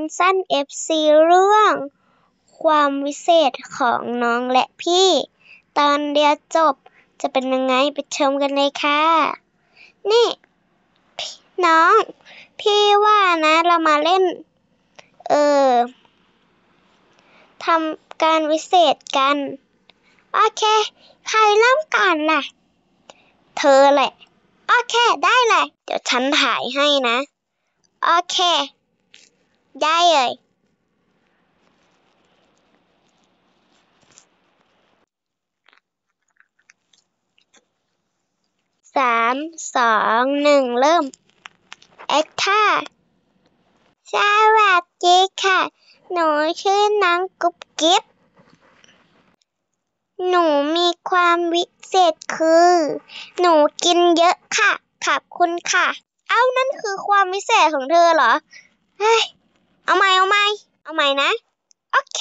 สั้น FC เรื่องความวิเศษของน้องและพี่ตอนเรียนจบจะเป็นยังไงไปชมกันเลยค่ะนี่น้องพี่ว่านะเรามาเล่นทำการวิเศษกันโอเคใครเริ่มก่อนล่ะเธอแหละโอเคได้เลยเดี๋ยวฉันถ่ายให้นะโอเคได้เลย3 2 1เริ่มแอคค่ะสวัสดีค่ะหนูชื่อน้องกุ๊บกิ๊บหนูมีความวิเศษคือหนูกินเยอะค่ะขอบคุณค่ะนั่นคือความวิเศษของเธอเหรอเฮ้ยเอาใหม่นะโอเค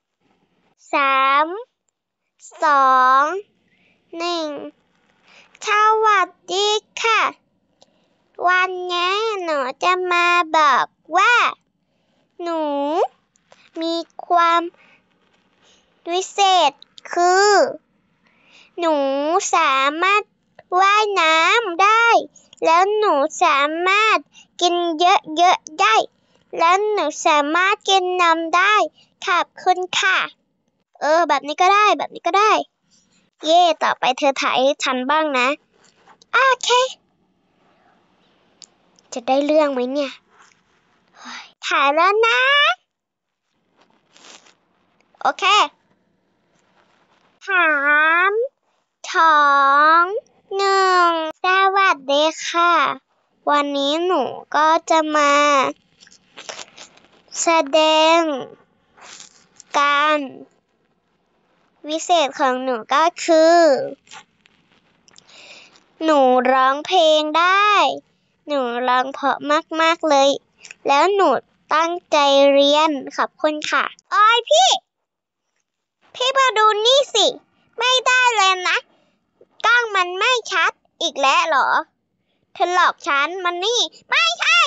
3 2 1สวัสดีค่ะวันนี้หนูจะมาบอกว่าหนูมีความวิเศษคือหนูสามารถว่ายน้ำได้แล้วหนูสามารถกินเยอะๆได้แล้วหนูสามารถกินน้ำได้ขอบคุณค่ะแบบนี้ก็ได้เย่ต่อไปเธอถ่ายให้ฉันบ้างนะโอเคจะได้เรื่องไหมเนี่ยถ่ายแล้วนะโอเค3 2 1สวัสดีค่ะวันนี้หนูก็จะมาแสดงการวิเศษของหนูก็คือหนูร้องเพลงได้หนูร้องเพราะมากๆเลยแล้วหนูตั้งใจเรียนขอบคุณค่ะพี่มาดูนี่สิไม่ได้เลยนะกล้องมันไม่ชัดอีกแล้วเหรอเธอหลอกฉันมันนี่ไม่ใช่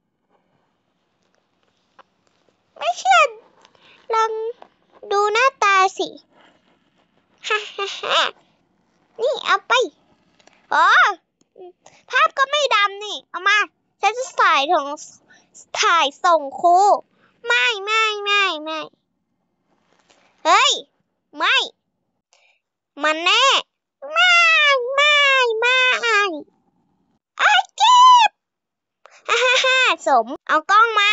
ไม่เชื่อลองดูหน้าตาสิฮ่านี่เอาไปภาพก็ไม่ดำนี่เอามาฉันจะถ่ายส่งครูไม่เฮ้ยไม่มันแน่ไม่ไอ้เจ็บฮ่าสมเอากล้องมา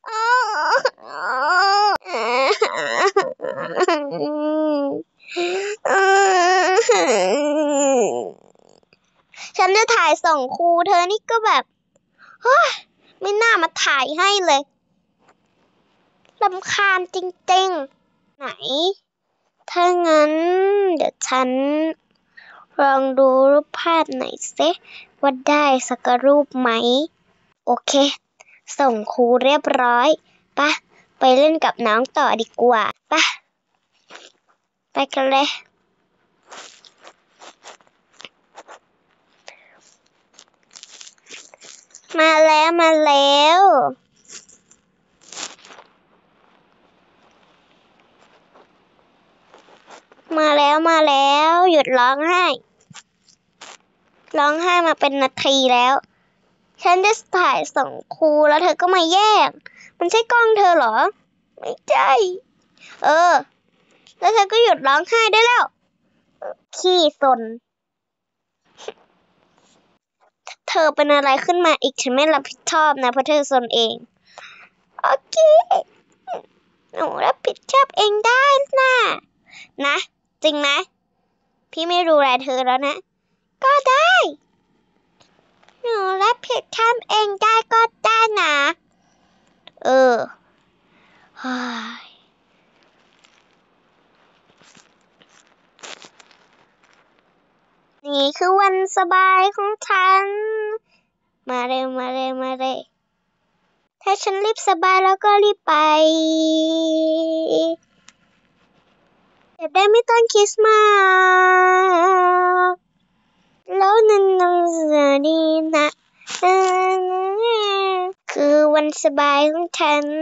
ฉันจะถ่ายส่งครูเธอนี่ก็แบบไม่น่ามาถ่ายให้เลยรำคาญจริงๆไหนถ้างั้นเดี๋ยวฉันลองดูรูปภาพหน่อยสิว่าได้สักรูปไหมโอเคส่งครูเรียบร้อยไปเล่นกับน้องต่อดีกว่าไปกันเลยมาแล้วหยุดร้องไห้มาเป็นนาทีแล้วฉันจะถ่ายส่งครูแล้วเธอก็มาแย่งมันใช่กล้องเธอเหรอไม่ใช่แล้วเธอก็หยุดร้องไห้ได้แล้วขี้สนเธอเป็นอะไรขึ้นมาอีกฉันไม่รับผิดชอบนะเพราะเธอสนเองโอเคหนูรับผิดชอบเองได้นะจริงนะพี่ไม่รู้อะไรเธอแล้วนะก็ได้หนูรับผิดชอบเองได้ก็ได้นะนี่คือวันสบายของฉันมาเร็วถ้าฉันรีบสบายแล้วก็รีบไปจะได้ไม่ต้องคริสต์มาสแล้วนันดีนะคือวันสบายของฉัน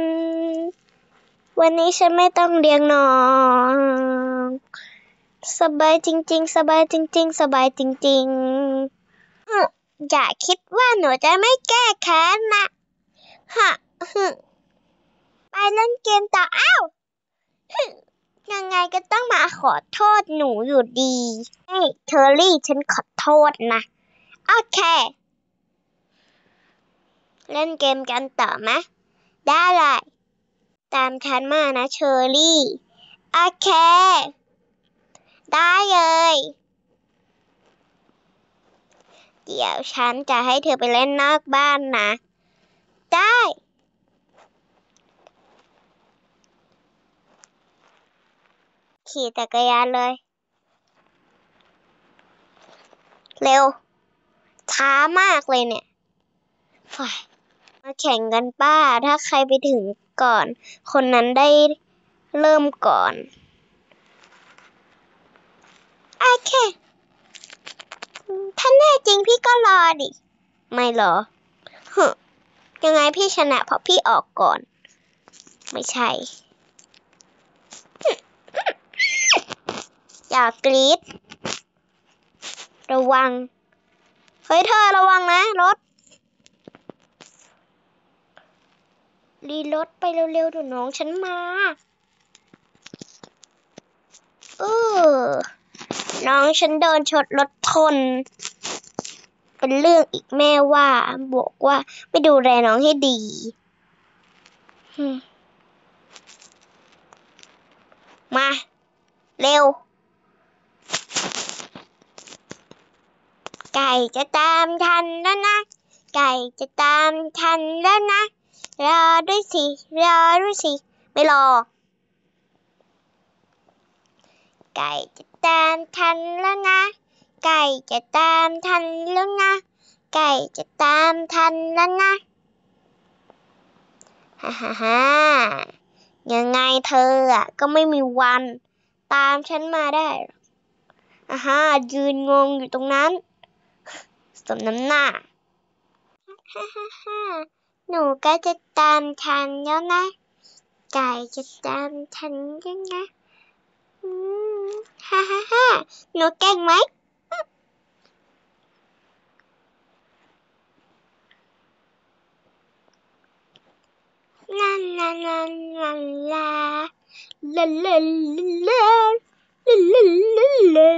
วันนี้ฉันไม่ต้องเลี้ยงน้องสบายจริงๆสบายจริงๆสบายจริงๆอย่าคิดว่าหนูจะไม่แก้แค้นนะฮะไปเล่นเกมต่ออ้าวยังไงก็ต้องมาขอโทษหนูอยู่ดีเฮ้ยเชอรี่ฉันขอโทษนะโอเคเล่นเกมกันต่อไหมได้เลยตามฉันมานะเชอรี่โอเคได้เลยเดี๋ยวฉันจะให้เธอไปเล่นนอกบ้านนะได้ขี่จักรยานเลยเร็วช้ามากเลยเนี่ยมาแข่งกันป้าถ้าใครไปถึงก่อนคนนั้นได้เริ่มก่อนโอเคถ้าแน่จริงพี่ก็รอดิไม่หรอยังไงพี่ชนะเพราะพี่ออกก่อนไม่ใช่อย่ากรี๊ดระวังเฮ้ยเธอระวังนะรถรีรถไปเร็วๆเดี๋ยวน้องฉันมาน้องฉันโดนชนรถชนเป็นเรื่องอีกแม่ว่าบอกว่าไม่ดูแลน้องให้ดีมาเร็วไก่จะตามทันแล้วนะไก่จะตามทันแล้วนะรอด้วยสิรอด้วยสิไม่รอไก่จะตามทันแล้วนะไก่จะตามทันแล้วนะไก่จะตามทันแล้วนะฮ่ายังไงเธอก็ไม่มีวันตามฉันมาได้ยืนงงอยู่ตรงนั้นสมน้ำหน้าหนูก็จะตามทันแล้วนะไก่จะตามทันยังไงหนูเก่งไหมลาลาลาลาลาลาลาลาลาลาลาลา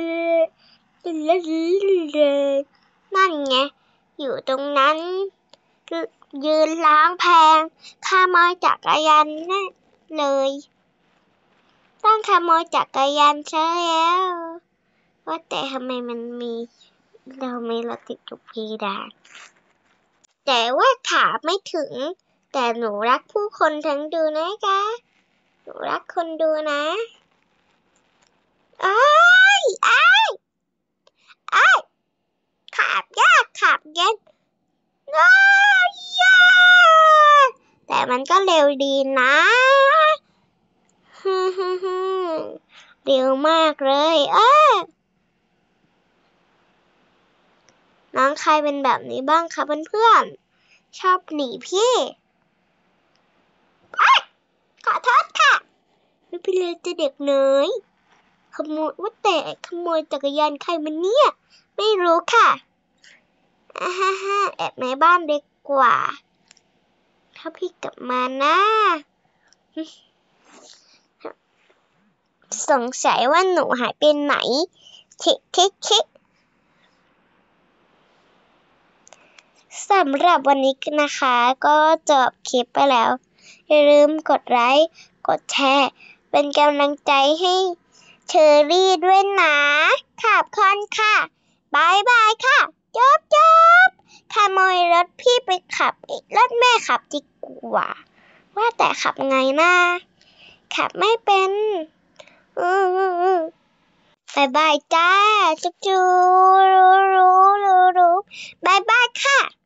นั่นไงอยู่ตรงนั้นยืนล้างแพงขโมยจักรยานนั่นเลยต้องขโมยจักรยานใช่แล้วว่าแต่ทำไมมันมีเราไม่รถติดกับเพดานแต่ว่าขาไม่ถึงแต่หนูรักผู้คนทั้งดูนะคะหนูรักคนดูนะอ้ายอ้ายอ้ายขับยากขับเย็นน้อยแต่มันก็เร็วดีนะเร็วมากเลยน้องใครเป็นแบบนี้บ้างคะเพื่อนๆชอบหนีพี่ขอโทษค่ะไม่เป็นไรจะเด็กน้อยขโมยว่าแต่ขโมยจักรยานใครมันเนี่ยไม่รู้ค่ะแอบในบ้านดีกว่าถ้าพี่กลับมานะสงสัยว่าหนูหายไปไหนคิกสำหรับวันนี้นะคะก็จบคลิปไปแล้วอย่าลืมกดไลค์กดแชร์เป็นกำลังใจให้เชอรี่ด้วยนะขอบคุณค่ะบายบายค่ะจบขโมยรถพี่ไปขับรถแม่ขับดีกว่าว่าแต่ขับไงนะขับไม่เป็นบายบายจ้าจุ๊บรู้บายบายค่ะ